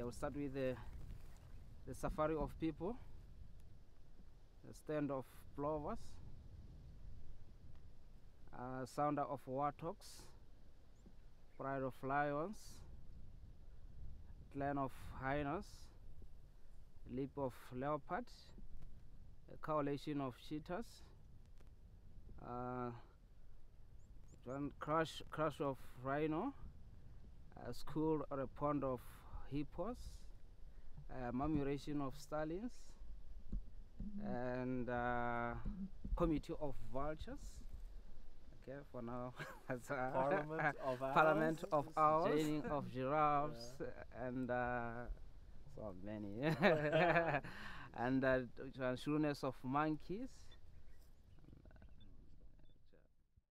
we'll start with the safari of people, the stand of plovers, sounder of warthogs, pride of lions, clan of hyenas, leap of leopard, a coalition of cheetahs, crush of rhino, a school or a pond of hippos, murmuration of stallions, and committee of vultures. Okay, for now, that's Parliament of owls, chaining of giraffes, and so many, and shrewdness of monkeys,